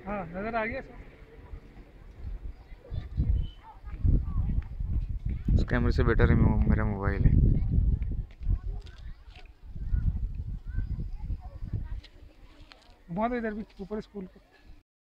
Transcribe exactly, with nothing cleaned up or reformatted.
हाँ नजर आ गया सर। उस कैमरे से बेटर है मेरा मोबाइल है। घुमा दो इधर भी ऊपर स्कूल को।